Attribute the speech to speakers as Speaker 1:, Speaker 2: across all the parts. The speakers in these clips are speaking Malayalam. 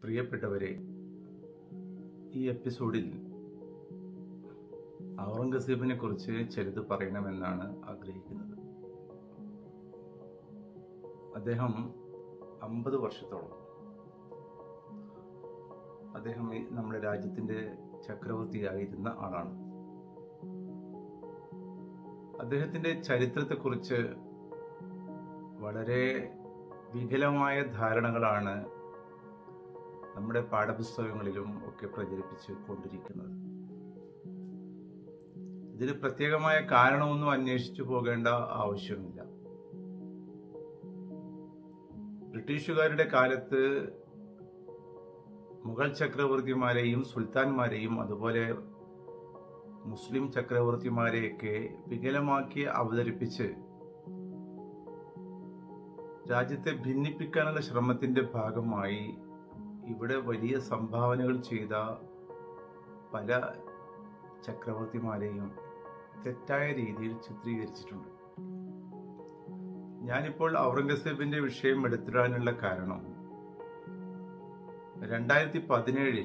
Speaker 1: പ്രിയപ്പെട്ടവരെ, ഈ എപ്പിസോഡിൽ ഔറംഗസീബിനെ കുറിച്ച് ചിലത് പറയണമെന്നാണ് ആഗ്രഹിക്കുന്നത്. അദ്ദേഹം 50 വർഷത്തോളം അദ്ദേഹം നമ്മുടെ രാജ്യത്തിൻ്റെ ചക്രവർത്തിയായിരുന്ന ആളാണ്. അദ്ദേഹത്തിൻ്റെ ചരിത്രത്തെക്കുറിച്ച് വളരെ വികലമായ ധാരണകളാണ് നമ്മുടെ പാഠപുസ്തകങ്ങളിലും ഒക്കെ പ്രചരിപ്പിച്ച് കൊണ്ടിരിക്കുന്നത്. ഇതിന് പ്രത്യേകമായ കാരണമൊന്നും അന്വേഷിച്ചു പോകേണ്ട ആവശ്യമില്ല. ബ്രിട്ടീഷുകാരുടെ കാലത്ത് മുഗൾ ചക്രവർത്തിമാരെയും സുൽത്താൻമാരെയും അതുപോലെ മുസ്ലിം ചക്രവർത്തിമാരെയൊക്കെ വികലമാക്കി അവതരിപ്പിച്ച് രാജ്യത്തെ ഭിന്നിപ്പിക്കാനുള്ള ശ്രമത്തിന്റെ ഭാഗമായി ഇവിടെ വലിയ സംഭാവനകൾ ചെയ്ത പല ചക്രവർത്തിമാരെയും തെറ്റായ രീതിയിൽ ചിത്രീകരിച്ചിട്ടുണ്ട്. ഞാനിപ്പോൾ ഔറംഗസീബിന്റെ വിഷയം എടുത്തിടാനുള്ള കാരണം 2017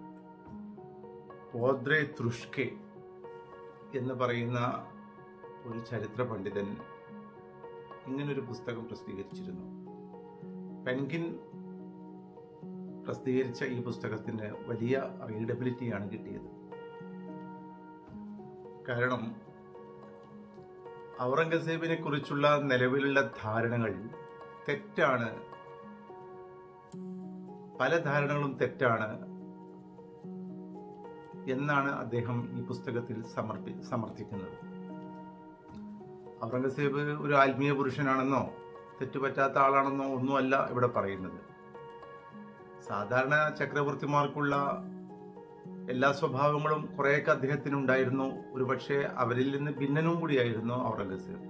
Speaker 1: ഓദ്രെ തുഷ്കെ എന്ന് പറയുന്ന ഒരു ചരിത്ര പണ്ഡിതൻ ഇങ്ങനൊരു പുസ്തകം പ്രസിദ്ധീകരിച്ചിരുന്നു. പെൻഗിൻ പ്രസിദ്ധീകരിച്ച ഈ പുസ്തകത്തിന് വലിയ റീഡബിലിറ്റിയാണ് കിട്ടിയത്. കാരണം ഔറംഗസീബിനെ കുറിച്ചുള്ള നിലവിലുള്ള ധാരണകൾ തെറ്റാണ്. പല ധാരണകളും തെറ്റാണ് എന്നാണ് അദ്ദേഹം ഈ പുസ്തകത്തിൽ സമർത്ഥിക്കുന്നത്. ഔറംഗസീബ് ഒരു ആത്മീയ പുരുഷനാണെന്നോ തെറ്റുപറ്റാത്ത ആളാണെന്നോ ഒന്നുമല്ല ഇവിടെ പറയുന്നത്. സാധാരണ ചക്രവർത്തിമാർക്കുള്ള എല്ലാ സ്വഭാവങ്ങളും കുറേയൊക്കെ അദ്ദേഹത്തിനുണ്ടായിരുന്നു. ഒരുപക്ഷെ അവരിൽ നിന്ന് ഭിന്നനും കൂടിയായിരുന്നു ഔറംഗസീബ്.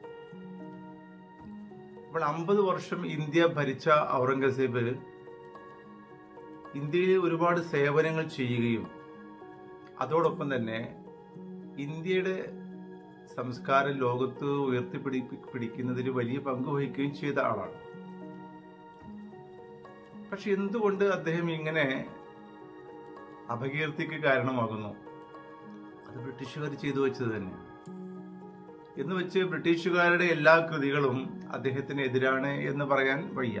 Speaker 1: അപ്പോൾ 50 വർഷം ഇന്ത്യ ഭരിച്ച ഔറംഗസീബ് ഇന്ത്യയിൽ ഒരുപാട് സേവനങ്ങൾ ചെയ്യുകയും അതോടൊപ്പം തന്നെ ഇന്ത്യയുടെ സംസ്കാരം ലോകത്ത് ഉയർത്തിപ്പിടിക്കുന്നതിൽ വലിയ പങ്ക് വഹിക്കുകയും ചെയ്ത ആളാണ്. പക്ഷെ എന്തുകൊണ്ട് അദ്ദേഹം ഇങ്ങനെ അപകീർത്തിക്ക് കാരണമാകുന്നു? അത് ബ്രിട്ടീഷുകാർ ചെയ്തു വെച്ചത് തന്നെയാണ്. എന്ന് വെച്ച് ബ്രിട്ടീഷുകാരുടെ എല്ലാ കൃതികളും അദ്ദേഹത്തിന് എതിരാണ് എന്ന് പറയാൻ വയ്യ.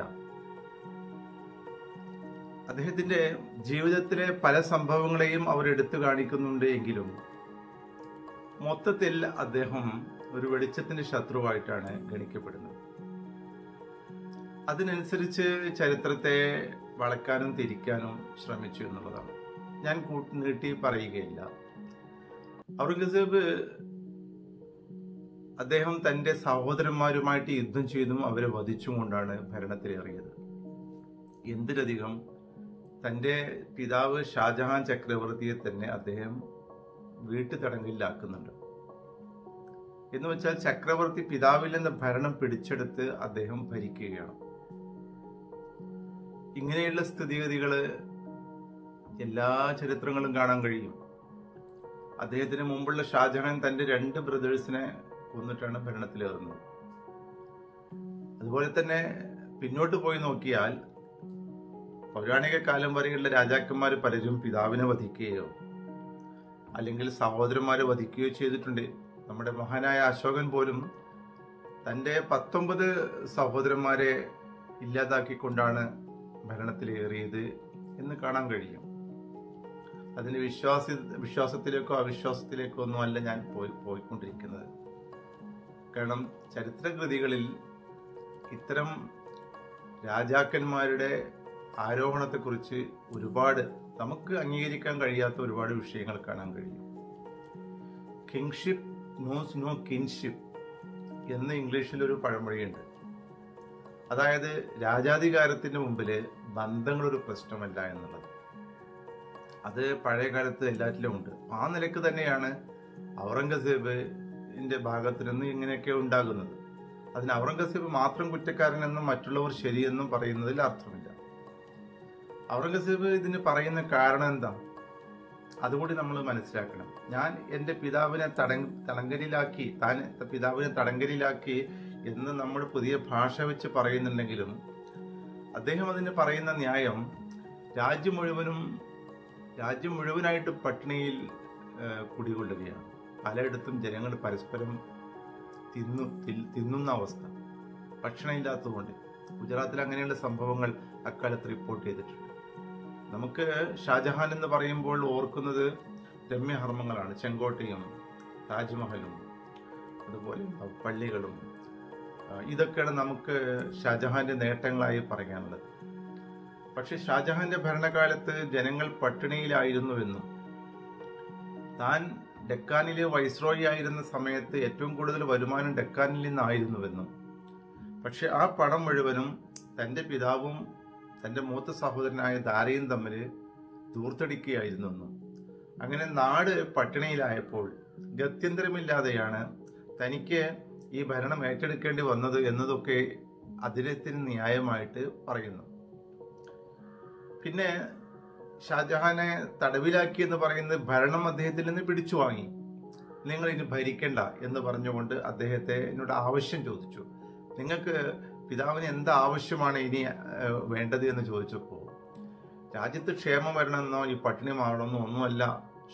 Speaker 1: അദ്ദേഹത്തിന്റെ ജീവിതത്തിലെ പല സംഭവങ്ങളെയും അവർ എടുത്തു കാണിക്കുന്നുണ്ട് എങ്കിലും മൊത്തത്തിൽ അദ്ദേഹം ഒരു വെളിച്ചത്തിന്റെ ശത്രുവായിട്ടാണ് ഗണിക്കപ്പെടുന്നത്. അതിനനുസരിച്ച് ചരിത്രത്തെ വളക്കാനും തിരിക്കാനും ശ്രമിച്ചു എന്നുള്ളതാണ്. ഞാൻ നീട്ടി പറയുകയില്ല. ഔറംഗസീബ് അദ്ദേഹം തന്റെ സഹോദരന്മാരുമായിട്ട് യുദ്ധം ചെയ്തും അവരെ വധിച്ചും കൊണ്ടാണ് ഭരണത്തിലേറിയത്. എന്തിലധികം തന്റെ പിതാവ് ഷാജഹാൻ ചക്രവർത്തിയെ തന്നെ അദ്ദേഹം വീട്ടുതടങ്കലിലാക്കുന്നുണ്ട്. എന്ന് വെച്ചാൽ ചക്രവർത്തി പിതാവിൽ നിന്ന് ഭരണം പിടിച്ചെടുത്ത് അദ്ദേഹം ഭരിക്കുകയാണ്. ഇങ്ങനെയുള്ള സ്ഥിതിഗതികള് എല്ലാ ചരിത്രങ്ങളും കാണാൻ കഴിയും. അദ്ദേഹത്തിന് മുമ്പുള്ള ഷാജഹാൻ തന്റെ 2 ബ്രദേഴ്സിനെ കൊന്നിട്ടാണ് ഭരണത്തിലേറുന്നത്. അതുപോലെ തന്നെ പിന്നോട്ട് പോയി നോക്കിയാൽ പൗരാണിക കാലം വരെയുള്ള രാജാക്കന്മാർ പലരും പിതാവിനെ വധിക്കുകയോ അല്ലെങ്കിൽ സഹോദരന്മാരെ വധിക്കുകയോ ചെയ്തിട്ടുണ്ട്. നമ്മുടെ മഹാനായ അശോകൻ പോലും തൻ്റെ 19 സഹോദരന്മാരെ ഇല്ലാതാക്കിക്കൊണ്ടാണ് ഭരണത്തിലേറിയത് എന്ന് കാണാൻ കഴിയും. അതിന് വിശ്വാസത്തിലേക്കോ അവിശ്വാസത്തിലേക്കോ ഒന്നും അല്ല ഞാൻ പോയിക്കൊണ്ടിരിക്കുന്നത്. കാരണം ചരിത്രകൃതികളിൽ ഇത്തരം രാജാക്കന്മാരുടെ ആരോഹണത്തെക്കുറിച്ച് ഒരുപാട് നമുക്ക് അംഗീകരിക്കാൻ കഴിയാത്ത ഒരുപാട് വിഷയങ്ങൾ കാണാൻ കഴിയും. കിങ്ഷിപ്പ് നോസ് നോ കിൻഷിപ്പ് എന്ന് ഇംഗ്ലീഷിൽ ഒരു പഴമൊഴിയുണ്ട്. അതായത് രാജാധികാരത്തിന് മുമ്പില് ബന്ധങ്ങളൊരു പ്രശ്നമല്ല എന്നുള്ളത്. അത് പഴയ കാലത്ത് എല്ലാറ്റിലും ഉണ്ട്. ആ നിലക്ക് തന്നെയാണ് ഔറംഗസീബിന്റെ ഭാഗത്ത് നിന്ന് ഇങ്ങനെയൊക്കെ ഉണ്ടാകുന്നത്. അതിന് ഔറംഗസീബ് മാത്രം കുറ്റക്കാരനെന്നും മറ്റുള്ളവർ ശരിയെന്നും പറയുന്നതിൽ അർത്ഥമില്ല. ഔറംഗസീബ് ഇതിന് പറയുന്ന കാരണം എന്താ? അതുകൂടി നമ്മൾ മനസ്സിലാക്കണം. ഞാൻ എൻ്റെ പിതാവിനെ തടങ്കലിലാക്കി എന്ന് നമ്മൾ പുതിയ ഭാഷ വെച്ച് പറയുന്നുണ്ടെങ്കിലും അദ്ദേഹം അതിന് പറയുന്ന ന്യായം രാജ്യം മുഴുവനായിട്ട് പട്ടിണിയിൽ കുടികൊള്ളുകയാണ്. പലയിടത്തും ജനങ്ങൾ പരസ്പരം തിന്നുന്ന അവസ്ഥ, ഭക്ഷണമില്ലാത്തതുകൊണ്ട്. ഗുജറാത്തിൽ അങ്ങനെയുള്ള സംഭവങ്ങൾ അക്കാലത്ത് റിപ്പോർട്ട് ചെയ്തിട്ടുണ്ട്. നമുക്ക് ഷാജഹാൻ എന്ന് പറയുമ്പോൾ ഓർക്കുന്നത് രമ്യഹർമ്മങ്ങളാണ്. ചെങ്കോട്ടയും താജ്മഹലും അതുപോലെ പള്ളികളും, ഇതൊക്കെയാണ് നമുക്ക് ഷാജഹാന്റെ നേട്ടങ്ങളായി പറയാനുള്ളത്. പക്ഷെ ഷാജഹാന്റെ ഭരണകാലത്ത് ജനങ്ങൾ പട്ടിണിയിലായിരുന്നുവെന്നും താൻ ഡെക്കാനിലെ വൈസ്രോയി ആയിരുന്ന സമയത്ത് ഏറ്റവും കൂടുതൽ വരുമാനം ഡെക്കാനിൽ നിന്നായിരുന്നുവെന്നും, പക്ഷെ ആ പണം മുഴുവനും തന്റെ പിതാവും തന്റെ മൂത്ത സഹോദരനായ ദാരയും തമ്മിൽ ദൂർത്തടിക്കുകയായിരുന്നെന്നും, അങ്ങനെ നാട് പട്ടിണിയിലായപ്പോൾ ഗത്യന്തരമില്ലാതെയാണ് തനിക്ക് ഈ ഭരണം ഏറ്റെടുക്കേണ്ടി വന്നത് എന്നതൊക്കെ അദ്ദേഹത്തിന് ന്യായമായിട്ട് പറയുന്നു. പിന്നെ ഷാജഹാനെ തടവിലാക്കി എന്ന് പറയുന്നത് ഭരണം അദ്ദേഹത്തിൽ നിന്ന് പിടിച്ചു വാങ്ങി. നിങ്ങൾ ഇനി ഭരിക്കണ്ട എന്ന് പറഞ്ഞുകൊണ്ട് അദ്ദേഹത്തെ എന്നോട് ആവശ്യം ചോദിച്ചു. നിങ്ങൾക്ക് പിതാവിന് എന്ത് ആവശ്യമാണ് ഇനി വേണ്ടത് എന്ന് ചോദിച്ചപ്പോൾ, രാജ്യത്ത് ക്ഷേമം വരണമെന്നോ ഈ പട്ടിണി മാറണമെന്നോ ഒന്നുമല്ല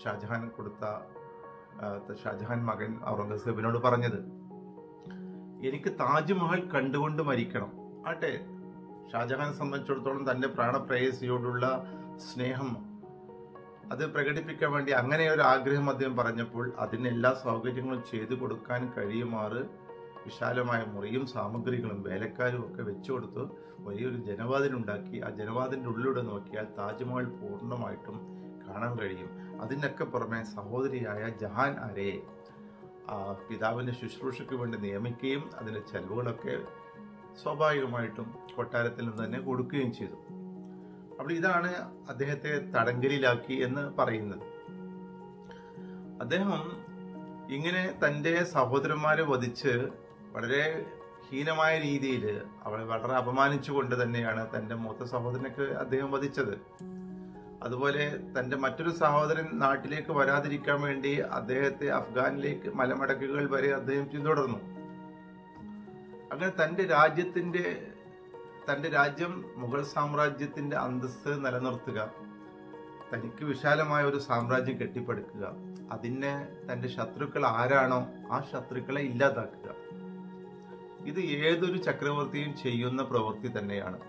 Speaker 1: ഷാജഹാൻ മകൻ ഔറംഗസേബിനോട് പറഞ്ഞത്. എനിക്ക് താജ്മഹൽ കണ്ടുകൊണ്ട് മരിക്കണം. ആട്ടെ, ഷാജഹാനെ സംബന്ധിച്ചിടത്തോളം തന്റെ പ്രാണപ്രേയസിയോടുള്ള സ്നേഹം അത് പ്രകടിപ്പിക്കാൻ വേണ്ടി അങ്ങനെ ഒരു ആഗ്രഹം അദ്ദേഹം പറഞ്ഞപ്പോൾ അതിന് എല്ലാ സൗകര്യങ്ങളും ചെയ്തു കൊടുക്കാൻ കഴിയുമാറ് വിശാലമായ മുറിയും സാമഗ്രികളും വേലക്കാരും ഒക്കെ വെച്ചു കൊടുത്ത് വലിയൊരു ജനവാതിലുണ്ടാക്കി. ആ ജനവാതിലിൻ്റെ ഉള്ളിലൂടെ നോക്കിയാൽ താജ്മഹൽ പൂർണ്ണമായിട്ടും കാണാൻ കഴിയും. അതിനൊക്കെ പുറമെ സഹോദരിയായ ജഹാൻ ആരയെ പിതാവിന്റെ ശുശ്രൂഷയ്ക്ക് വേണ്ടി നിയമിക്കുകയും അതിന്റെ ചെലവുകളൊക്കെ സ്വാഭാവികമായിട്ടും കൊട്ടാരത്തിൽ നിന്ന് തന്നെ കൊടുക്കുകയും ചെയ്തു. അപ്പോൾ ഇതാണ് അദ്ദേഹത്തെ തടങ്കലിലാക്കി എന്ന് പറയുന്നത്. അദ്ദേഹം ഇങ്ങനെ തന്റെ സഹോദരന്മാരെ വധിച്ച് വളരെ ഹീനമായ രീതിയിൽ അവളെ വളരെ അപമാനിച്ചുകൊണ്ട് തന്നെയാണ് തന്റെ മൂത്ത സഹോദരനൊക്കെ അദ്ദേഹം വധിച്ചത്. അതുപോലെ തന്റെ മറ്റൊരു സഹോദരൻ നാട്ടിലേക്ക് വരാതിരിക്കാൻ വേണ്ടി അദ്ദേഹത്തെ അഫ്ഗാനിലേക്ക് മലമടക്കുകൾ വരെ അദ്ദേഹം പിന്തുടർന്നു. അങ്ങനെ തന്റെ രാജ്യം മുഗൾ സാമ്രാജ്യത്തിന്റെ അന്തസ്സ് നിലനിർത്തുക, തനിക്ക് വിശാലമായ ഒരു സാമ്രാജ്യം കെട്ടിപ്പടുക്കുക, അതിനെ തന്റെ ശത്രുക്കൾ ആരാണോ ആ ശത്രുക്കളെ ഇല്ലാതാക്കുക. ഇത് ഏതൊരു ചക്രവർത്തിയും ചെയ്യുന്ന പ്രവൃത്തി തന്നെയാണ്.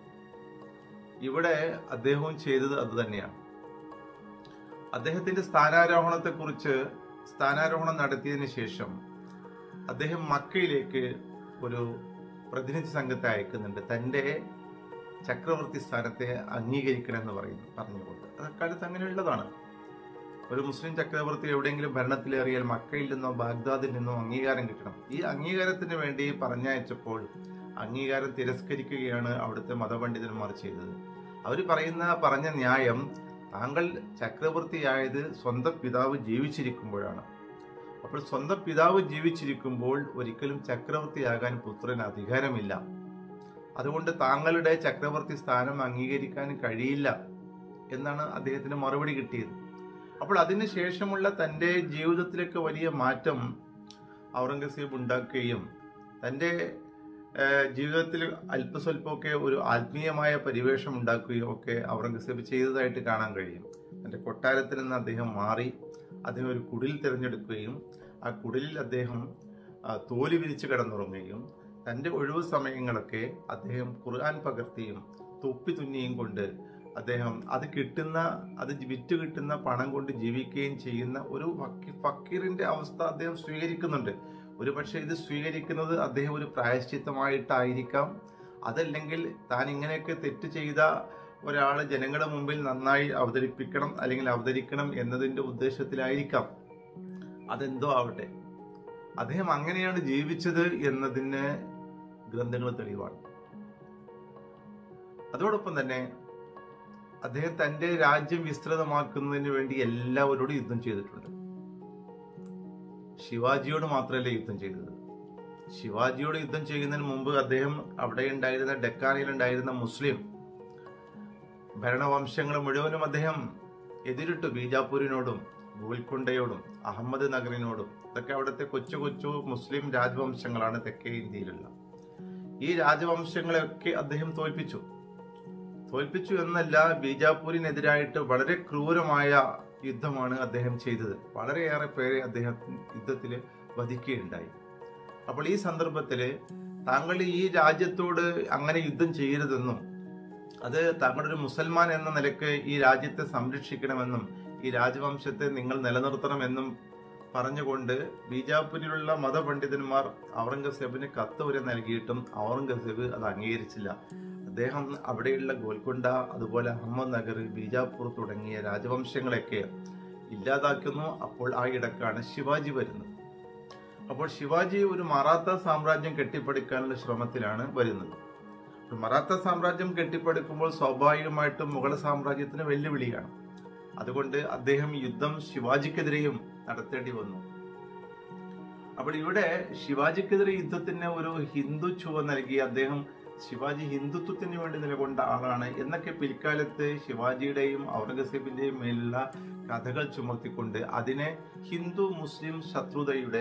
Speaker 1: ഇവിടെ അദ്ദേഹവും ചെയ്തത് അത് തന്നെയാണ്. അദ്ദേഹത്തിന്റെ സ്ഥാനാരോഹണം നടത്തിയതിനു ശേഷം അദ്ദേഹം മക്കയിലേക്ക് ഒരു പ്രതിനിധി സംഘത്തെ അയക്കുന്നുണ്ട്, തന്റെ ചക്രവർത്തി സ്ഥാനത്തെ അംഗീകരിക്കണമെന്ന് പറഞ്ഞുകൊണ്ട്. അക്കാലത്ത് അങ്ങനെയുള്ളതാണ്. ഒരു മുസ്ലിം ചക്രവർത്തി എവിടെയെങ്കിലും ഭരണത്തിലേറിയാൽ മക്കയിൽ നിന്നോ ബാഗ്ദാദിൽ നിന്നോ അംഗീകാരം കിട്ടണം. ഈ അംഗീകാരത്തിന് വേണ്ടി പറഞ്ഞയച്ചപ്പോൾ അംഗീകാരം തിരസ്കരിക്കുകയാണ് അവിടുത്തെ മതപണ്ഡിതന്മാർ ചെയ്തത്. അവർ പറഞ്ഞ ന്യായം, താങ്കൾ ചക്രവർത്തിയായത് സ്വന്തം പിതാവ് ജീവിച്ചിരിക്കുമ്പോഴാണ്. അപ്പോൾ സ്വന്തം പിതാവ് ജീവിച്ചിരിക്കുമ്പോൾ ഒരിക്കലും ചക്രവർത്തിയാകാൻ പുത്രന് അധികാരമില്ല. അതുകൊണ്ട് താങ്കളുടെ ചക്രവർത്തി സ്ഥാനം അംഗീകരിക്കാൻ കഴിയില്ല എന്നാണ് അദ്ദേഹത്തിന് മറുപടി കിട്ടിയത്. അപ്പോൾ അതിനുശേഷമുള്ള തന്റെ ജീവിതത്തിലേക്ക് വലിയ മാറ്റം ഔറംഗസേബ് ഉണ്ടാക്കുകയും തന്റെ ജീവിതത്തിൽ അല്പസ്വല്പമൊക്കെ ഒരു ആത്മീയമായ പരിവേഷം ഉണ്ടാക്കുകയും ഒക്കെ ഔറംഗസേബ് ചെയ്തതായിട്ട് കാണാൻ കഴിയും. തന്റെ കൊട്ടാരത്തിൽ നിന്ന് അദ്ദേഹം മാറി അദ്ദേഹം ഒരു കുടിൽ തിരഞ്ഞെടുക്കുകയും ആ കുടിലിൽ അദ്ദേഹം തോലി വിരിച്ച് കിടന്നുറങ്ങുകയും തന്റെ ഒഴിവു സമയങ്ങളൊക്കെ അദ്ദേഹം ഖുർആൻ പകർത്തിയും തൊപ്പി തുന്നിയും കൊണ്ട് അദ്ദേഹം അത് വിറ്റ് കിട്ടുന്ന പണം കൊണ്ട് ജീവിക്കുകയും ചെയ്യുന്ന ഒരു ഫക്കീറിന്റെ അവസ്ഥ അദ്ദേഹം സ്വീകരിക്കുന്നുണ്ട്. ഒരു പക്ഷെ ഇത് സ്വീകരിക്കുന്നത് അദ്ദേഹം ഒരു പ്രായശ്ചിത്തമായിട്ടായിരിക്കാം. അതല്ലെങ്കിൽ താൻ ഇങ്ങനെയൊക്കെ തെറ്റ് ചെയ്ത ഒരാൾ ജനങ്ങളുടെ മുമ്പിൽ നന്നായി അവതരിക്കണം എന്നതിന്റെ ഉദ്ദേശത്തിലായിരിക്കാം. അതെന്തോ ആവട്ടെ, അദ്ദേഹം അങ്ങനെയാണ് ജീവിച്ചത് എന്നതിന് ഗ്രന്ഥങ്ങൾ തെളിവാണ്. അതോടൊപ്പം തന്നെ അദ്ദേഹം തന്റെ രാജ്യം വിസ്തൃതമാക്കുന്നതിന് വേണ്ടി എല്ലാവരോടും യുദ്ധം ചെയ്തിട്ടുണ്ട്. ശിവാജിയോട് മാത്രമല്ല യുദ്ധം ചെയ്തത്. ശിവാജിയോട് യുദ്ധം ചെയ്യുന്നതിന് മുമ്പ് അദ്ദേഹം അവിടെ ഉണ്ടായിരുന്ന ഡെക്കാനിലുണ്ടായിരുന്ന മുസ്ലിം ഭരണവംശങ്ങൾ മുഴുവനും അദ്ദേഹം എതിരിട്ടു. ബീജാപൂരിനോടും ഗോൽക്കൊണ്ടയോടും അഹമ്മദ് നഗറിനോടും. ഇതൊക്കെ അവിടുത്തെ കൊച്ചു കൊച്ചു മുസ്ലിം രാജവംശങ്ങളാണ് തെക്കേ ഇന്ത്യയിലുള്ള. ഈ രാജവംശങ്ങളെയൊക്കെ അദ്ദേഹം തോൽപ്പിച്ചു. തോൽപ്പിച്ചു എന്നല്ല, ബീജാപ്പൂരിനെതിരായിട്ട് വളരെ ക്രൂരമായ യുദ്ധമാണ് അദ്ദേഹം ചെയ്തത്. വളരെയേറെ പേരെ അദ്ദേഹം യുദ്ധത്തിൽ വധിക്കുകയുണ്ടായി. അപ്പോൾ ഈ സന്ദർഭത്തിൽ താങ്കൾ ഈ രാജ്യത്തോട് അങ്ങനെ യുദ്ധം ചെയ്യരുതെന്നും അത് താങ്കളൊരു മുസൽമാൻ എന്ന നിലയ്ക്ക് ഈ രാജ്യത്തെ സംരക്ഷിക്കണമെന്നും ഈ രാജവംശത്തെ നിങ്ങൾ നിലനിർത്തണമെന്നും പറഞ്ഞുകൊണ്ട് ബീജാപ്പൂരിലുള്ള മതപണ്ഡിതന്മാർ ഔറംഗസേബിന് കത്ത് വരെ നൽകിയിട്ടും ഔറംഗസേബ് അത് അംഗീകരിച്ചില്ല. അദ്ദേഹം അവിടെയുള്ള ഗോൽക്കൊണ്ട, അതുപോലെ അഹമ്മദ് നഗർ, ബീജാപ്പൂർ തുടങ്ങിയ രാജവംശങ്ങളെയൊക്കെ ഇല്ലാതാക്കുന്നു. അപ്പോൾ ആ ഇടക്കാണ് ശിവാജി വരുന്നത്. അപ്പോൾ ശിവാജി ഒരു മറാത്ത സാമ്രാജ്യം കെട്ടിപ്പടുക്കാനുള്ള ശ്രമത്തിലാണ് വരുന്നത്. മറാത്ത സാമ്രാജ്യം കെട്ടിപ്പടുക്കുമ്പോൾ സ്വാഭാവികമായിട്ടും മുഗൾ സാമ്രാജ്യത്തിന് വെല്ലുവിളിയാണ്. അതുകൊണ്ട് അദ്ദേഹം യുദ്ധം ശിവാജിക്കെതിരെയും നടത്തേണ്ടി വന്നു. അപ്പോൾ ഇവിടെ ശിവാജിക്കെതിരെ യുദ്ധത്തിന് ഒരു ഹിന്ദു ചുവ നൽകി അദ്ദേഹം ശിവാജി ഹിന്ദുത്വത്തിന് വേണ്ടി നിലകൊണ്ട ആളാണ് എന്നൊക്കെ പിൽക്കാലത്ത് ശിവാജിയുടെയും ഔറംഗസേബിന്റെയും മേലുള്ള കഥകൾ ചുമത്തിക്കൊണ്ട് അതിനെ ഹിന്ദു മുസ്ലിം ശത്രുതയുടെ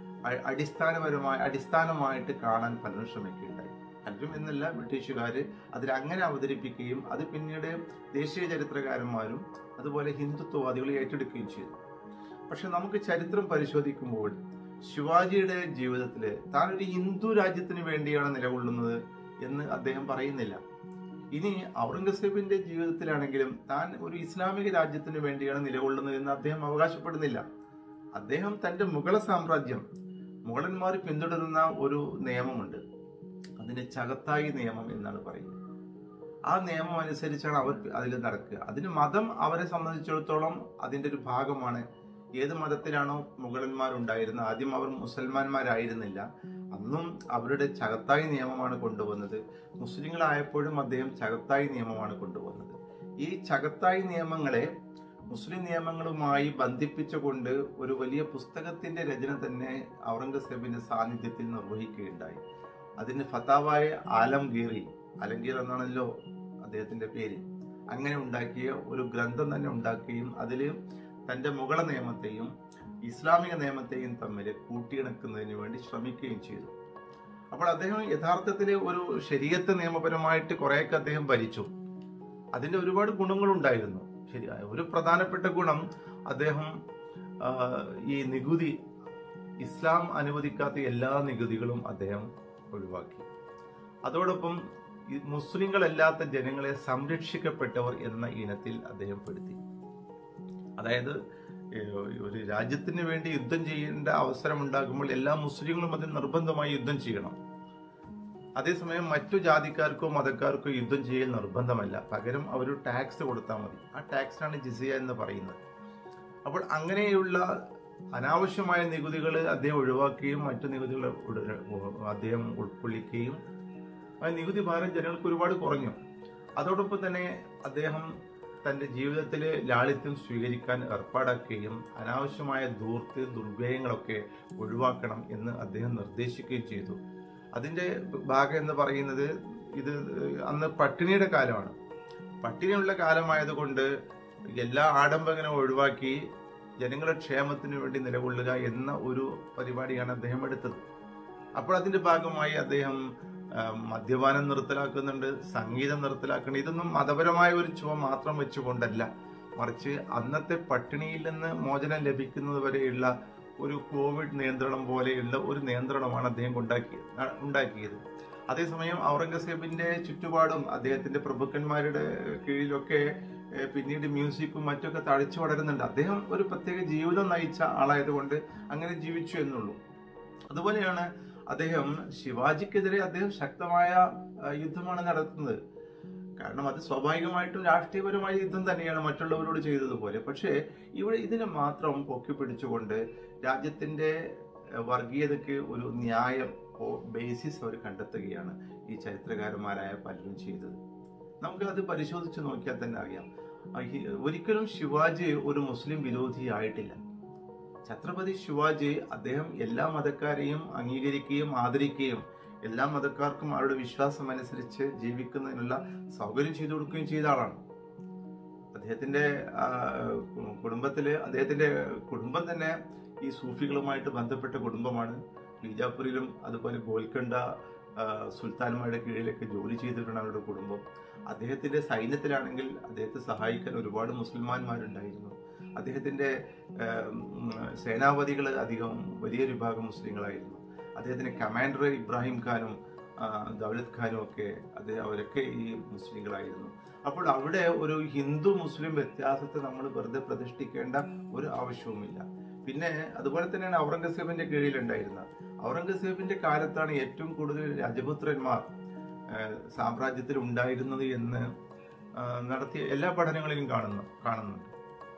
Speaker 1: അടിസ്ഥാനമായിട്ട് കാണാൻ പലരും ശ്രമിക്കുകയുണ്ടായി. പലരും എന്നല്ല, ബ്രിട്ടീഷുകാർ അതിലങ്ങനെ അവതരിപ്പിക്കുകയും അത് പിന്നീട് ദേശീയ ചരിത്രകാരന്മാരും അതുപോലെ ഹിന്ദുത്വവാദികൾ ഏറ്റെടുക്കുകയും ചെയ്തു. പക്ഷെ നമുക്ക് ചരിത്രം പരിശോധിക്കുമ്പോൾ ശിവാജിയുടെ ജീവിതത്തിൽ താൻ ഒരു ഹിന്ദു രാജ്യത്തിന് വേണ്ടിയാണ് നിലകൊള്ളുന്നത് എന്ന് അദ്ദേഹം പറയുന്നില്ല. ഇനി ഔറംഗസേബിന്റെ ജീവിതത്തിലാണെങ്കിലും താൻ ഒരു ഇസ്ലാമിക രാജ്യത്തിന് വേണ്ടിയാണ് നിലകൊള്ളുന്നത് എന്ന് അദ്ദേഹം അവകാശപ്പെടുന്നില്ല. അദ്ദേഹം തന്റെ മുഗൾ സാമ്രാജ്യം, മുഗളന്മാർ പിന്തുടരുന്ന ഒരു നിയമമുണ്ട്, അതിന് ചഗത്തായി നിയമം എന്നാണ് പറയുന്നത്. ആ നിയമം അനുസരിച്ചാണ് അവർ അതിൽ നടക്കുക. അതിന് മതം അവരെ സംബന്ധിച്ചിടത്തോളം അതിന്റെ ഒരു ഭാഗമാണ്. ഏത് മതത്തിലാണോ മുഗളന്മാരുണ്ടായിരുന്നത്, ആദ്യം അവർ മുസൽമാന്മാരായിരുന്നില്ല, അന്നും അവരുടെ ചഗത്തായി നിയമമാണ് കൊണ്ടുവന്നത്. മുസ്ലിങ്ങളായപ്പോഴും അദ്ദേഹം ചഗത്തായി നിയമമാണ് കൊണ്ടുവന്നത്. ഈ ചഗത്തായി നിയമങ്ങളെ മുസ്ലിം നിയമങ്ങളുമായി ബന്ധിപ്പിച്ചുകൊണ്ട് ഒരു വലിയ പുസ്തകത്തിന്റെ രചന തന്നെ ഔറംഗസേബിന്റെ സാന്നിധ്യത്തിൽ നിർവഹിക്കുകയുണ്ടായി. അതിന് ഫതാവായ ആലംഗീറി, ആലംഗീർ എന്നാണല്ലോ അദ്ദേഹത്തിന്റെ പേര്, അങ്ങനെ ഉണ്ടാക്കിയ ഒരു ഗ്രന്ഥം തന്നെ ഉണ്ടാക്കുകയും അതിൽ തന്റെ മുഗള നിയമത്തെയും ഇസ്ലാമിക നിയമത്തെയും തമ്മിൽ കൂട്ടിയിണക്കുന്നതിന് വേണ്ടി ശ്രമിക്കുകയും ചെയ്തു. അപ്പോൾ അദ്ദേഹം യഥാർത്ഥത്തിൽ ഒരു ശരീഅത്ത് നിയമപരമായിട്ട് കുറെയൊക്കെ അദ്ദേഹം ഭരിച്ചു. അതിന്റെ ഒരുപാട് ഗുണങ്ങളുണ്ടായിരുന്നു. ശരിയായ ഒരു പ്രധാനപ്പെട്ട ഗുണം, അദ്ദേഹം ഈ നികുതി, ഇസ്ലാം അനുവദിക്കാത്ത എല്ലാ നികുതികളും അദ്ദേഹം ഒഴിവാക്കി. അതോടൊപ്പം മുസ്ലിങ്ങളല്ലാത്ത ജനങ്ങളെ സംരക്ഷിക്കപ്പെട്ടവർ എന്ന ഇനത്തിൽ അദ്ദേഹം പെടുത്തി. അതായത് ഒരു രാജ്യത്തിന് വേണ്ടി യുദ്ധം ചെയ്യേണ്ട അവസരം ഉണ്ടാകുമ്പോൾ എല്ലാ മുസ്ലിങ്ങളും അതിൽ നിർബന്ധമായി യുദ്ധം ചെയ്യണം. അതേസമയം മറ്റു ജാതിക്കാർക്കോ മതക്കാർക്കോ യുദ്ധം ചെയ്യൽ നിർബന്ധമല്ല, പകരം അവർ ടാക്സ് കൊടുത്താൽ മതി. ആ ടാക്സാണ് ജിസിയ എന്ന് പറയുന്നത്. അപ്പോൾ അങ്ങനെയുള്ള അനാവശ്യമായ നികുതികൾ അദ്ദേഹം ഒഴിവാക്കുകയും മറ്റു നികുതികൾ അദ്ദേഹം ഉൾക്കൊള്ളിക്കുകയും ആ നികുതി ഭാരം ജനങ്ങൾക്ക് ഒരുപാട് കുറഞ്ഞു. അതോടൊപ്പം തന്നെ അദ്ദേഹം തന്റെ ജീവിതത്തിലെ ലാളിത്യം സ്വീകരിക്കാൻ ഏർപ്പാടാക്കുകയും അനാവശ്യമായ ധൂർത്ത് ദുർവ്യയങ്ങളൊക്കെ ഒഴിവാക്കണം എന്ന് അദ്ദേഹം നിർദ്ദേശിക്കുകയും ചെയ്തു. അതിന്റെ ഭാഗം എന്ന് പറയുന്നത്, ഇത് അന്ന് പട്ടിണിയുടെ കാലമാണ്. പട്ടിണിയുള്ള കാലമായതുകൊണ്ട് എല്ലാ ആഡംബരങ്ങളും ഒഴിവാക്കി ജനങ്ങളുടെ ക്ഷേമത്തിന് വേണ്ടി നിലകൊള്ളുക എന്ന ഒരു പരിപാടിയാണ് അദ്ദേഹം എടുത്തത്. അപ്പോൾ അതിന്റെ ഭാഗമായി അദ്ദേഹം മദ്യപാനം നിർത്തലാക്കുന്നുണ്ട്, സംഗീതം നിർത്തലാക്കുന്നുണ്ട്. ഇതൊന്നും മതപരമായ ഒരു ചുവ മാത്രം വെച്ചുകൊണ്ടല്ല, മറിച്ച് അന്നത്തെ പട്ടിണിയിൽ നിന്ന് മോചനം ലഭിക്കുന്നത് വരെയുള്ള ഒരു കോവിഡ് നിയന്ത്രണം പോലെയുള്ള ഒരു നിയന്ത്രണമാണ് അദ്ദേഹം ഉണ്ടാക്കിയത്. അതേസമയം ഔറംഗസേബിന്റെ ചുറ്റുപാടും അദ്ദേഹത്തിന്റെ പ്രഭുക്കന്മാരുടെ കീഴിലൊക്കെ പിന്നീട് മ്യൂസിക്കും മറ്റൊക്കെ തഴച്ചു വളരുന്നുണ്ട്. അദ്ദേഹം ഒരു പ്രത്യേക ജീവിതം നയിച്ച ആളായതുകൊണ്ട് അങ്ങനെ ജീവിച്ചു എന്നുള്ളൂ. അതുപോലെയാണ് അദ്ദേഹം ശിവാജിക്കെതിരെ അദ്ദേഹം ശക്തമായ യുദ്ധമാണ് നടത്തുന്നത്. കാരണം അത് സ്വാഭാവികമായിട്ടും രാഷ്ട്രീയപരമായ യുദ്ധം തന്നെയാണ് മറ്റുള്ളവരോട് ചെയ്തതുപോലെ. പക്ഷേ ഇവിടെ ഇതിനെ മാത്രം പൊക്കി പിടിച്ചുകൊണ്ട് രാജ്യത്തിന്റെ വർഗീയതയ്ക്ക് ഒരു ന്യായം ബേസിസ് അവർ കണ്ടെത്തുകയാണ് ഈ ചരിത്രകാരന്മാരായ പലരും ചെയ്തത്. നമുക്ക് അത് പരിശോധിച്ച് നോക്കിയാൽ തന്നെ അറിയാം, ഒരിക്കലും ശിവാജി ഒരു മുസ്ലിം വിരോധിയായിട്ടില്ല. ഛത്രപതി ശിവാജി അദ്ദേഹം എല്ലാ മതക്കാരെയും അംഗീകരിക്കുകയും ആദരിക്കുകയും എല്ലാ മതക്കാർക്കും അവരുടെ വിശ്വാസം അനുസരിച്ച് ജീവിക്കുന്നതിനുള്ള സൗകര്യം ചെയ്തു കൊടുക്കുകയും ചെയ്ത ആളാണ്. അദ്ദേഹത്തിന്റെ അദ്ദേഹത്തിന്റെ കുടുംബം തന്നെ ഈ സൂഫികളുമായിട്ട് ബന്ധപ്പെട്ട കുടുംബമാണ്. ബീജാപ്പൂരിലും അതുപോലെ ഗോൽക്കൊണ്ട, സുൽത്താൻമാരുടെ കീഴിലൊക്കെ ജോലി ചെയ്തിട്ടാണ് അവരുടെ കുടുംബം. അദ്ദേഹത്തിന്റെ സൈന്യത്തിലാണെങ്കിൽ അദ്ദേഹത്തെ സഹായിക്കാൻ ഒരുപാട് മുസ്ലിംമാന്മാരുണ്ടായിരുന്നു. അദ്ദേഹത്തിന്റെ സേനാപതികൾ അധികം വലിയൊരു വിഭാഗം മുസ്ലിങ്ങളായിരുന്നു. അദ്ദേഹത്തിന്റെ കമാൻഡർ ഇബ്രാഹിം ഖാനും ദൗലത് ഖാനും ഒക്കെ അവരൊക്കെ ഈ മുസ്ലിങ്ങളായിരുന്നു. അപ്പോൾ അവിടെ ഒരു ഹിന്ദു മുസ്ലിം വ്യത്യാസത്തെ നമ്മൾ വെറുതെ പ്രതിഷ്ഠിക്കേണ്ട ഒരു ആവശ്യവുമില്ല. പിന്നെ അതുപോലെ തന്നെയാണ് ഔറംഗസേബിന്റെ കീഴിലുണ്ടായിരുന്ന. ഔറംഗസേബിന്റെ കാലത്താണ് ഏറ്റവും കൂടുതൽ രജപുത്രന്മാർ സാമ്രാജ്യത്തിൽ ഉണ്ടായിരുന്നത് എന്ന് നടത്തിയ എല്ലാ പഠനങ്ങളിലും കാണുന്നുണ്ട്.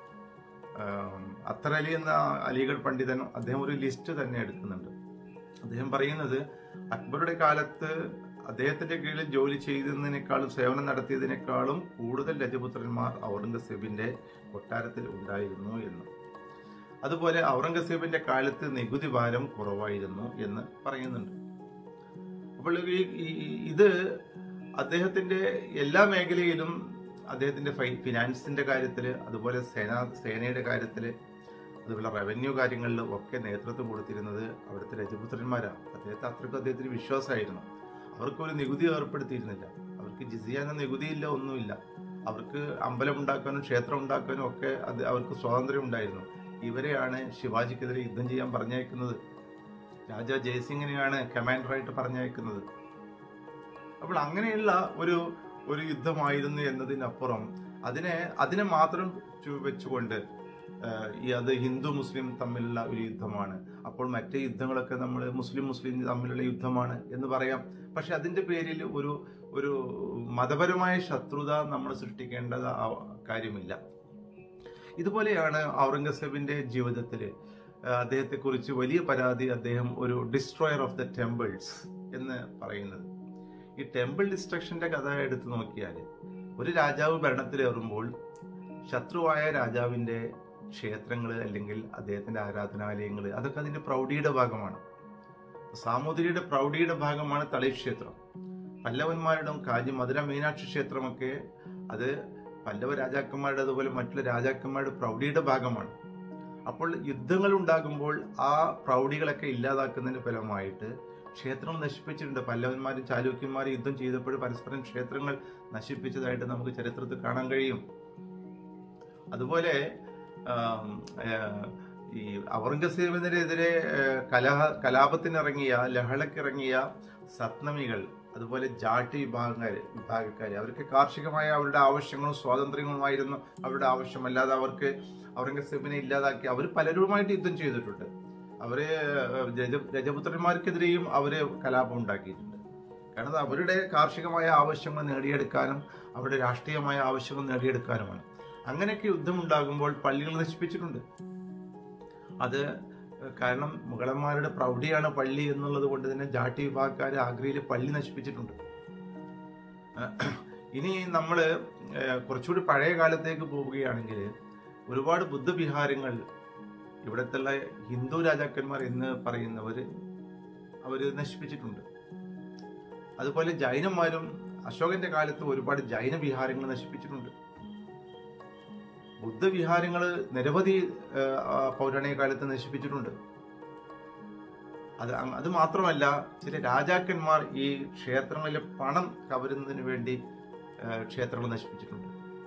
Speaker 1: അത്തർ അലി എന്ന അലിഗഡ് പണ്ഡിതൻ അദ്ദേഹം ഒരു ലിസ്റ്റ് തന്നെ എടുക്കുന്നുണ്ട്. അദ്ദേഹം പറയുന്നത് അക്ബറുടെ കാലത്ത് അദ്ദേഹത്തിന്റെ കീഴിൽ ജോലി ചെയ്തതിനേക്കാളും സേവനം നടത്തിയതിനേക്കാളും കൂടുതൽ രജപുത്രന്മാർ ഔറംഗസേബിന്റെ കൊട്ടാരത്തിൽ ഉണ്ടായിരുന്നു എന്ന്. അതുപോലെ ഔറംഗസേബിന്റെ കാലത്ത് നികുതി ഭാരം കുറവായിരുന്നു എന്ന് പറയുന്നുണ്ട്. അപ്പോൾ ഇത് അദ്ദേഹത്തിന്റെ എല്ലാ മേഖലയിലും അദ്ദേഹത്തിന്റെ ഫിനാൻസിന്റെ കാര്യത്തില്, അതുപോലെ സേനയുടെ കാര്യത്തില്, അതുപോലെ റവന്യൂ കാര്യങ്ങളിലും ഒക്കെ നേതൃത്വം കൊടുത്തിരുന്നത് അവിടുത്തെ രജപുത്രന്മാരാണ്. അദ്ദേഹത്തിന് വിശ്വാസമായിരുന്നു. അവർക്കൊരു നികുതി ഏർപ്പെടുത്തിയിരുന്നില്ല. അവർക്ക് ജിസിയ എന്ന നികുതിയില്ല, ഒന്നുമില്ല. അവർക്ക് അമ്പലം ഉണ്ടാക്കാനും ക്ഷേത്രം ഉണ്ടാക്കാനും ഒക്കെ അവർക്ക് സ്വാതന്ത്ര്യം ഉണ്ടായിരുന്നു. ഇവരെയാണ് ശിവാജിക്കെതിരെ യുദ്ധം ചെയ്യാൻ പറഞ്ഞയക്കുന്നത്. രാജാ ജയസിംഗിനെയാണ് കമാൻഡറായിട്ട് പറഞ്ഞയക്കുന്നത്. അപ്പോൾ അങ്ങനെയുള്ള ഒരു യുദ്ധമായിരുന്നു എന്നതിനപ്പുറം അതിനെ മാത്രം വെച്ചുകൊണ്ട് അത് ഹിന്ദു മുസ്ലിം തമ്മിലുള്ള ഒരു യുദ്ധമാണ്, അപ്പോൾ മറ്റേ യുദ്ധങ്ങളൊക്കെ നമ്മൾ മുസ്ലിം തമ്മിലുള്ള യുദ്ധമാണ് എന്ന് പറയാം. പക്ഷെ അതിന്റെ പേരിൽ ഒരു മതപരമായ ശത്രുത നമ്മൾ സൃഷ്ടിക്കേണ്ട കാര്യമില്ല. ഇതുപോലെയാണ് ഔറംഗസേബിന്റെ ജീവിതത്തിൽ അദ്ദേഹത്തെക്കുറിച്ച് വലിയ പരാതി അദ്ദേഹം ഒരു ഡിസ്ട്രോയർ ഓഫ് ദ ടെമ്പിൾസ് എന്ന് പറയുന്നത്. ഈ ടെമ്പിൾ ഡിസ്ട്രക്ഷന്റെ കഥ എടുത്തു നോക്കിയാൽ, ഒരു രാജാവ് ഭരണത്തിലേറുമ്പോൾ ശത്രുവായ രാജാവിന്റെ ക്ഷേത്രങ്ങൾ അല്ലെങ്കിൽ അദ്ദേഹത്തിന്റെ ആരാധനാലയങ്ങൾ അതൊക്കെ അതിന്റെ പ്രൗഢിയുടെ ഭാഗമാണ്. സാമൂതിരിയുടെ പ്രൗഢിയുടെ ഭാഗമാണ് തളി ക്ഷേത്രം. പല്ലവന്മാരുടെ കാജി മധുര മീനാക്ഷി ക്ഷേത്രമൊക്കെ അത് പല്ലവ രാജാക്കന്മാരുടെ അതുപോലെ മറ്റുള്ള രാജാക്കന്മാരുടെ പ്രൗഢിയുടെ ഭാഗമാണ്. അപ്പോൾ യുദ്ധങ്ങൾ ഉണ്ടാകുമ്പോൾ ആ പ്രൗഢികളൊക്കെ ഇല്ലാതാക്കുന്നതിന്റെ ഫലമായിട്ട് ക്ഷേത്രം നശിപ്പിച്ചിട്ടുണ്ട്. പല്ലവന്മാരും ചാലൂക്യന്മാരും യുദ്ധം ചെയ്തപ്പോൾ പരസ്പരം ക്ഷേത്രങ്ങൾ നശിപ്പിച്ചതായിട്ട് നമുക്ക് ചരിത്രത്തിൽ കാണാൻ കഴിയും. അതുപോലെ ഈ ഔറംഗസേബിനെതിരെ കലാപത്തിനിറങ്ങിയ ലഹളക്കിറങ്ങിയ സത്നമികൾ, അതുപോലെ ജാട്ടി വിഭാഗക്കാർ അവർക്ക് കാർഷികമായ അവരുടെ ആവശ്യങ്ങളും സ്വാതന്ത്ര്യങ്ങളുമായിരുന്നു അവരുടെ ആവശ്യമല്ലാതെ അവർക്ക് ഔറംഗസേബിനെ ഇല്ലാതാക്കി അവർ പലരുമായിട്ട് യുദ്ധം ചെയ്തിട്ടുണ്ട്. അവര് രജപുത്രന്മാർക്കെതിരെയും അവര് കലാപം ഉണ്ടാക്കിയിട്ടുണ്ട്. കാരണം അവരുടെ കാർഷികമായ ആവശ്യങ്ങൾ നേടിയെടുക്കാനും അവരുടെ രാഷ്ട്രീയമായ ആവശ്യങ്ങൾ നേടിയെടുക്കാനുമാണ്. അങ്ങനെയൊക്കെ യുദ്ധം ഉണ്ടാകുമ്പോൾ പള്ളികൾ നശിപ്പിച്ചിട്ടുണ്ട്. അത് കാരണം മുഗളന്മാരുടെ പ്രൗഢിയാണ് പള്ളി എന്നുള്ളത് കൊണ്ട് തന്നെ ജാട്ടി വിഭാഗക്കാർ ആഗ്രയിൽ പള്ളി നശിപ്പിച്ചിട്ടുണ്ട്. ഇനി നമ്മൾ കുറച്ചുകൂടി പഴയ കാലത്തേക്ക് പോവുകയാണെങ്കിൽ ഒരുപാട് ബുദ്ധവിഹാരങ്ങൾ ഇവിടത്തുള്ള ഹിന്ദു രാജാക്കന്മാർ എന്ന് അവര് നശിപ്പിച്ചിട്ടുണ്ട്. അതുപോലെ ജൈനന്മാരും അശോകന്റെ കാലത്ത് ഒരുപാട് ജൈന വിഹാരങ്ങൾ നശിപ്പിച്ചിട്ടുണ്ട്. ബുദ്ധവിഹാരങ്ങൾ നിരവധി പൗരാണിക കാലത്ത് നശിപ്പിച്ചിട്ടുണ്ട്. അത് മാത്രമല്ല, ചില രാജാക്കന്മാർ ഈ ക്ഷേത്രങ്ങളിലെ പണം കവരുന്നതിന് വേണ്ടി ക്ഷേത്രങ്ങൾ നശിപ്പിച്ചിട്ടുണ്ട്.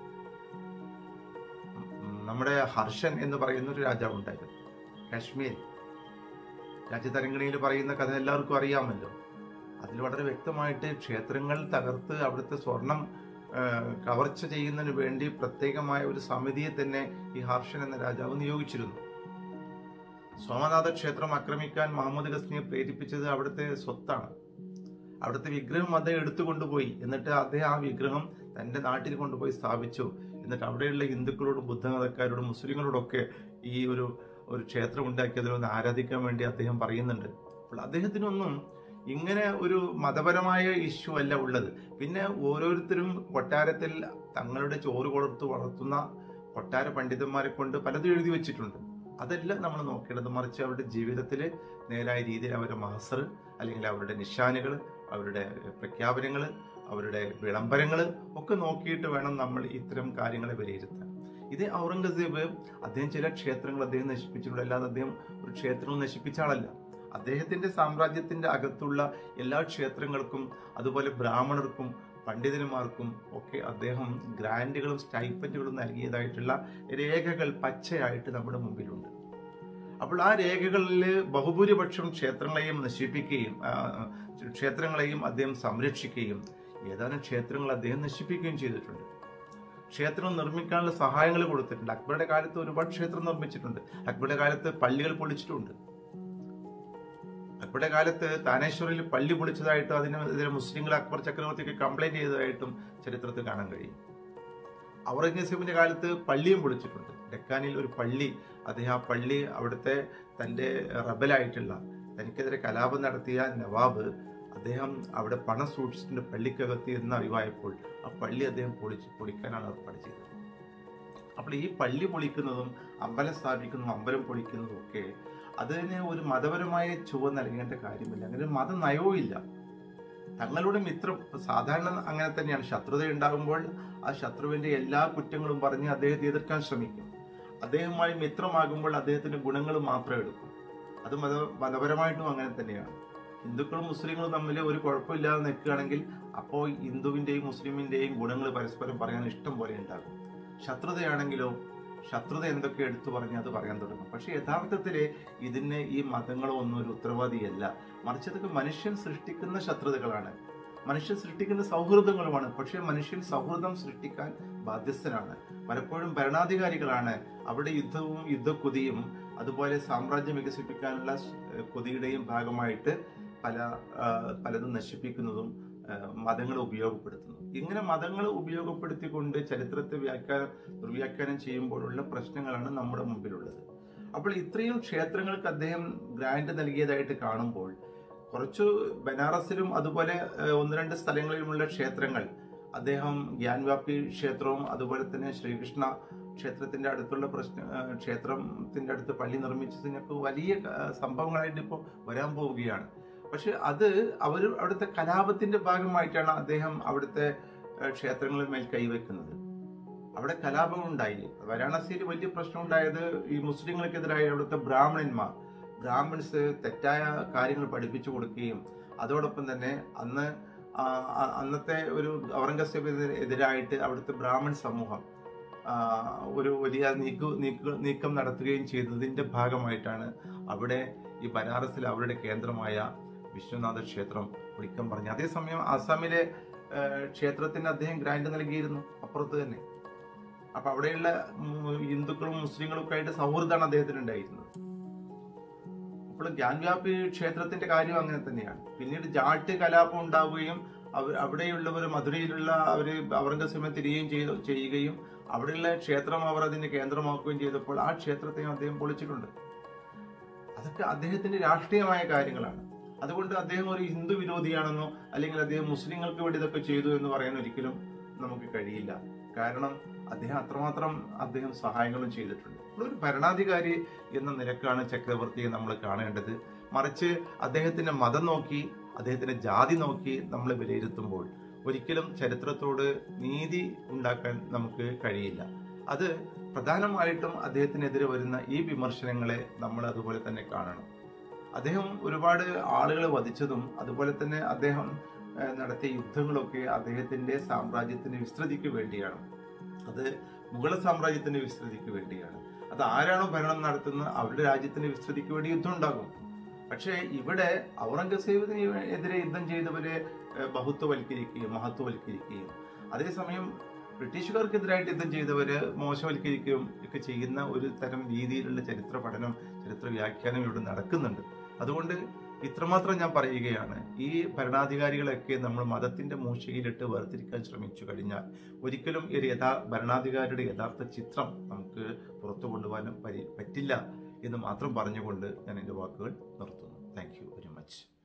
Speaker 1: നമ്മുടെ ഹർഷൻ എന്ന് പറയുന്ന ഒരു രാജാവ് ഉണ്ടായിരുന്നു കാശ്മീർ. രാജ്യതരംഗിണിയിൽ പറയുന്ന കഥ എല്ലാവർക്കും അറിയാമല്ലോ. അതിൽ വളരെ വ്യക്തമായിട്ട് ക്ഷേത്രങ്ങൾ തകർത്ത് അവിടുത്തെ സ്വർണം കവർച്ച ചെയ്യുന്നതിന് വേണ്ടി പ്രത്യേകമായ ഒരു സമിതിയെ തന്നെ ഈ ഹർഷൻ എന്ന രാജാവ് നിയോഗിച്ചിരുന്നു. സോമനാഥ ക്ഷേത്രം ആക്രമിക്കാൻ മുഹമ്മദ് ഗസ്നിയെ പ്രേരിപ്പിച്ചത് അവിടുത്തെ സ്വത്താണ്. അവിടുത്തെ വിഗ്രഹം അദ്ദേഹം എടുത്തുകൊണ്ടുപോയി. എന്നിട്ട് അദ്ദേഹം ആ വിഗ്രഹം തന്റെ നാട്ടിൽ കൊണ്ടുപോയി സ്ഥാപിച്ചു. എന്നിട്ട് അവിടെയുള്ള ഹിന്ദുക്കളോടും ബുദ്ധമതക്കാരോടും മുസ്ലിങ്ങളോടൊക്കെ ഈ ഒരു ക്ഷേത്രം ഉണ്ടാക്കി അതിനൊന്ന് ആരാധിക്കാൻ വേണ്ടി അദ്ദേഹം പറയുന്നുണ്ട്. അപ്പോൾ അദ്ദേഹത്തിനൊന്നും ഇങ്ങനെ ഒരു മതപരമായ ഇഷ്യൂ അല്ല ഉള്ളത്. പിന്നെ ഓരോരുത്തരും കൊട്ടാരത്തിൽ തങ്ങളുടെ ചോറ് കൊടുത്ത് വളർത്തുന്ന കൊട്ടാര പണ്ഡിതന്മാരെ കൊണ്ട് പലതും എഴുതി വെച്ചിട്ടുണ്ട്. അതെല്ലാം നമ്മൾ നോക്കേണ്ടത്. മറിച്ച് അവരുടെ ജീവിതത്തിൽ നേരായ രീതിയിൽ അവരുടെ മാസർ അല്ലെങ്കിൽ അവരുടെ നിശാനുകൾ, അവരുടെ പ്രഖ്യാപനങ്ങൾ, അവരുടെ വിളംബരങ്ങൾ ഒക്കെ നോക്കിയിട്ട് വേണം നമ്മൾ ഇത്തരം കാര്യങ്ങളെ വിലയിരുത്താൻ. ഇത് ഔറംഗസേബ് അദ്ദേഹം ചില ക്ഷേത്രങ്ങൾ അദ്ദേഹം നശിപ്പിച്ചിട്ടുണ്ട്. അല്ലാതെ അദ്ദേഹം ഒരു ക്ഷേത്രവും നശിപ്പിച്ച ആളല്ല. അദ്ദേഹത്തിന്റെ സാമ്രാജ്യത്തിന്റെ അകത്തുള്ള എല്ലാ ക്ഷേത്രങ്ങൾക്കും അതുപോലെ ബ്രാഹ്മണർക്കും പണ്ഡിതന്മാർക്കും ഒക്കെ അദ്ദേഹം ഗ്രാൻഡുകളും സ്റ്റൈപ്പൻറ്റുകളും നൽകിയതായിട്ടുള്ള രേഖകൾ പച്ചയായിട്ട് നമ്മുടെ മുമ്പിലുണ്ട്. അപ്പോൾ ആ രേഖകളിൽ ബഹുഭൂരിപക്ഷം ക്ഷേത്രങ്ങളെയും നശിപ്പിക്കുകയും ക്ഷേത്രങ്ങളെയും അദ്ദേഹം സംരക്ഷിക്കുകയും ഏതാനും ക്ഷേത്രങ്ങൾ അദ്ദേഹം നശിപ്പിക്കുകയും ചെയ്തിട്ടുണ്ട്. ക്ഷേത്രം നിർമ്മിക്കാനുള്ള സഹായങ്ങൾ കൊടുത്തിട്ടുണ്ട്. അക്ബറുടെ കാലത്ത് ഒരുപാട് ക്ഷേത്രം നിർമ്മിച്ചിട്ടുണ്ട്. അക്ബറുടെ കാലത്ത് പള്ളികൾ പൊളിച്ചിട്ടുണ്ട്. അക്ബറുടെ കാലത്ത് താനേശ്വറിൽ പള്ളി പൊളിച്ചതായിട്ടും അതിനെതിരെ മുസ്ലിങ്ങൾ അക്ബർ ചക്രവർത്തിക്ക് കംപ്ലൈന്റ് ചെയ്തതായിട്ടും ചരിത്രത്തിൽ കാണാൻ കഴിയും. ഔറംഗസീബിന്റെ കാലത്ത് പള്ളിയും പൊളിച്ചിട്ടുണ്ട്. ഡെക്കാനിൽ ഒരു പള്ളി, അദ്ദേഹം ആ പള്ളി അവിടുത്തെ തന്റെ റബലായിട്ടുള്ള തനിക്കെതിരെ കലാപം നടത്തിയ നവാബ് അദ്ദേഹം അവിടെ പണം സൂക്ഷിച്ചിട്ടുണ്ട് പള്ളിക്കകത്ത് എന്ന് അറിവായപ്പോൾ ആ പള്ളി അദ്ദേഹം പൊളിക്കാനാണ് ഏർപ്പാട് ചെയ്തത്. അപ്പോൾ ഈ പള്ളി പൊളിക്കുന്നതും അമ്പലം സ്ഥാപിക്കുന്നതും അമ്പലം പൊളിക്കുന്നതും ഒക്കെ അതിന് ഒരു മതപരമായ ചുവ നൽകേണ്ട കാര്യമില്ല. അങ്ങനെ ഒരു മതനയവും ഇല്ല. തങ്ങളുടെ മിത്രം സാധാരണ അങ്ങനെ തന്നെയാണ്. ശത്രുത ഉണ്ടാകുമ്പോൾ ആ ശത്രുവിന്റെ എല്ലാ കുറ്റങ്ങളും പറഞ്ഞ് അദ്ദേഹത്തെ എതിർക്കാൻ ശ്രമിക്കും. അദ്ദേഹവുമായി മിത്രമാകുമ്പോൾ അദ്ദേഹത്തിന്റെ ഗുണങ്ങൾ മാത്രം എടുക്കും. അത് മതപരമായിട്ടും അങ്ങനെ തന്നെയാണ്. ഹിന്ദുക്കളും മുസ്ലിങ്ങളും തമ്മിൽ ഒരു കുഴപ്പമില്ലാതെ നിൽക്കുകയാണെങ്കിൽ അപ്പോൾ ഹിന്ദുവിന്റെയും മുസ്ലിമിന്റെയും ഗുണങ്ങൾ പരസ്പരം പറയാൻ ഇഷ്ടം പോലെ ഉണ്ടാകും. ശത്രുതയാണെങ്കിലോ ശത്രുത എന്തൊക്കെ എടുത്തു പറഞ്ഞ് അത് പറയാൻ തുടങ്ങും. പക്ഷെ യഥാർത്ഥത്തില് ഇതിന് ഈ മതങ്ങളോ ഒന്നും ഒരു ഉത്തരവാദിയല്ല. മറിച്ച് ഇതൊക്കെ മനുഷ്യൻ സൃഷ്ടിക്കുന്ന ശത്രുതകളാണ്, മനുഷ്യൻ സൃഷ്ടിക്കുന്ന സൗഹൃദങ്ങളുമാണ്. പക്ഷെ മനുഷ്യൻ സൗഹൃദം സൃഷ്ടിക്കാൻ ബാധ്യസ്ഥനാണ്. പലപ്പോഴും ഭരണാധികാരികളാണ് അവിടെ യുദ്ധവും യുദ്ധക്കൊതിയും അതുപോലെ സാമ്രാജ്യം വികസിപ്പിക്കാനുള്ള കൊതിയുടെയും ഭാഗമായിട്ട് പലതും നശിപ്പിക്കുന്നതും മതങ്ങളെ ഉപയോഗപ്പെടുത്തുന്നു. ഇങ്ങനെ മതങ്ങൾ ഉപയോഗപ്പെടുത്തിക്കൊണ്ട് ചരിത്രത്തെ ദുർവ്യാഖ്യാനം ചെയ്യുമ്പോഴുള്ള പ്രശ്നങ്ങളാണ് നമ്മുടെ മുമ്പിലുള്ളത്. അപ്പോൾ ഇത്രയും ക്ഷേത്രങ്ങൾക്ക് അദ്ദേഹം ഗ്രാൻഡ് നൽകിയതായിട്ട് കാണുമ്പോൾ കുറച്ചു ബനാറസിലും അതുപോലെ ഒന്ന് രണ്ട് സ്ഥലങ്ങളിലുമുള്ള ക്ഷേത്രങ്ങൾ അദ്ദേഹം ഗ്യാൻവാപ്പി ക്ഷേത്രവും അതുപോലെ തന്നെ ശ്രീകൃഷ്ണ ക്ഷേത്രത്തിന്റെ അടുത്തുള്ള ക്ഷേത്രത്തിന്റെ അടുത്ത് പള്ളി നിർമ്മിച്ചതിനൊക്കെ വലിയ സംഭവങ്ങളായിട്ട് ഇപ്പോൾ വരാൻ പോവുകയാണ്. പക്ഷെ അത് അവിടുത്തെ കലാപത്തിന്റെ ഭാഗമായിട്ടാണ് അദ്ദേഹം അവിടുത്തെ ക്ഷേത്രങ്ങളിൽ മേൽ കൈവയ്ക്കുന്നത്. അവിടെ കലാപം ഉണ്ടായി. വാരാണസിയിൽ വലിയ പ്രശ്നം ഉണ്ടായത് ഈ മുസ്ലിങ്ങൾക്കെതിരായ അവിടുത്തെ ബ്രാഹ്മിൺസ് തെറ്റായ കാര്യങ്ങൾ പഠിപ്പിച്ചു കൊടുക്കുകയും അതോടൊപ്പം തന്നെ അന്നത്തെ ഒരു ഔറംഗസേബിനെതിരായിട്ട് അവിടുത്തെ ബ്രാഹ്മൺ സമൂഹം ഒരു വലിയ നീക്കം നടത്തുകയും ചെയ്തതിന്റെ ഭാഗമായിട്ടാണ് അവിടെ ഈ ബനാറസിൽ അവരുടെ കേന്ദ്രമായ വിശ്വനാഥ ക്ഷേത്രം പൊളിക്കാൻ പറഞ്ഞു. അതേസമയം ആസാമിലെ ക്ഷേത്രത്തിന് അദ്ദേഹം ഗ്രാൻഡ് നൽകിയിരുന്നു അപ്പുറത്ത് തന്നെ. അപ്പൊ അവിടെയുള്ള ഹിന്ദുക്കളും മുസ്ലിങ്ങളും ഒക്കെ ആയിട്ട് സൗഹൃദമാണ് അദ്ദേഹത്തിന് ഉണ്ടായിരുന്നത്. അപ്പോൾ ഗ്യാൻവാപ്പി ക്ഷേത്രത്തിന്റെ കാര്യം അങ്ങനെ തന്നെയാണ്. പിന്നീട് ജാട്ട് കലാപം ഉണ്ടാവുകയും അവിടെയുള്ളവർ മധുരയിലുള്ള അവര് ഔറംഗസേബിനെ ചെയ്യുകയും അവിടെയുള്ള ക്ഷേത്രം അവർ അതിന്റെ കേന്ദ്രമാക്കുകയും ചെയ്തപ്പോൾ ആ ക്ഷേത്രത്തെയും അദ്ദേഹം പൊളിച്ചിട്ടുണ്ട്. അതൊക്കെ അദ്ദേഹത്തിന്റെ രാഷ്ട്രീയമായ കാര്യങ്ങളാണ്. അതുകൊണ്ട് അദ്ദേഹം ഒരു ഹിന്ദു വിരോധിയാണെന്നോ അല്ലെങ്കിൽ അദ്ദേഹം മുസ്ലിങ്ങൾക്ക് വേണ്ടി ഇതൊക്കെ ചെയ്തു എന്ന് പറയാൻ ഒരിക്കലും നമുക്ക് കഴിയില്ല. കാരണം അദ്ദേഹം സഹായങ്ങളും ചെയ്തിട്ടുണ്ട്. ഒരു ഭരണാധികാരി എന്ന നിലക്കാണ് ചക്രവർത്തിയെ നമ്മൾ കാണേണ്ടത്. മറിച്ച് അദ്ദേഹത്തിന്റെ മതം നോക്കി അദ്ദേഹത്തിന്റെ ജാതി നോക്കി നമ്മൾ വിലയിരുത്തുമ്പോൾ ഒരിക്കലും ചരിത്രത്തോട് നീതി ഉണ്ടാക്കാൻ നമുക്ക് കഴിയില്ല. അത് പ്രധാനമായിട്ടും അദ്ദേഹത്തിനെതിരെ വരുന്ന ഈ വിമർശനങ്ങളെ നമ്മൾ അതുപോലെ തന്നെ കാണണം. അദ്ദേഹം ഒരുപാട് ആളുകളെ വധിച്ചതും അതുപോലെ തന്നെ അദ്ദേഹം നടത്തിയ യുദ്ധങ്ങളൊക്കെ അദ്ദേഹത്തിന്റെ സാമ്രാജ്യത്തിന്റെ വിസ്തൃതിക്ക് വേണ്ടിയാണ്. അത് മുഗൾ സാമ്രാജ്യത്തിന്റെ വിസ്തൃതിക്ക് വേണ്ടിയാണ്. അത് ആരാണോ ഭരണം നടത്തുന്നത് അവരുടെ രാജ്യത്തിന്റെ വിസ്തൃതിക്ക് വേണ്ടി യുദ്ധം ഉണ്ടാകും. പക്ഷെ ഇവിടെ ഔറംഗസേബിനെതിരെ യുദ്ധം ചെയ്തവരെ മഹത്വവൽക്കരിക്കുകയും അതേസമയം ബ്രിട്ടീഷുകാർക്കെതിരായിട്ട് യുദ്ധം ചെയ്തവര് മോശവൽക്കരിക്കുകയും ഒക്കെ ചെയ്യുന്ന ഒരു തരം രീതിയിലുള്ള ചരിത്ര പഠനം, ചരിത്ര വ്യാഖ്യാനം ഇവിടെ നടക്കുന്നുണ്ട്. അതുകൊണ്ട് ഇത്രമാത്രം ഞാൻ പറയുകയാണ്, ഈ ഭരണാധികാരികളൊക്കെ നമ്മൾ മതത്തിന്റെ മൂശയിലിട്ട് വേർതിരിക്കാൻ ശ്രമിച്ചു കഴിഞ്ഞാൽ ഒരിക്കലും ഒരു ഭരണാധികാരിയുടെ യഥാർത്ഥ ചിത്രം നമുക്ക് പുറത്തു കൊണ്ടുപോകാനും പറ്റില്ല എന്ന് മാത്രം പറഞ്ഞുകൊണ്ട് ഞാൻ എൻ്റെ വാക്കുകൾ നിർത്തുന്നു. Thank you very much.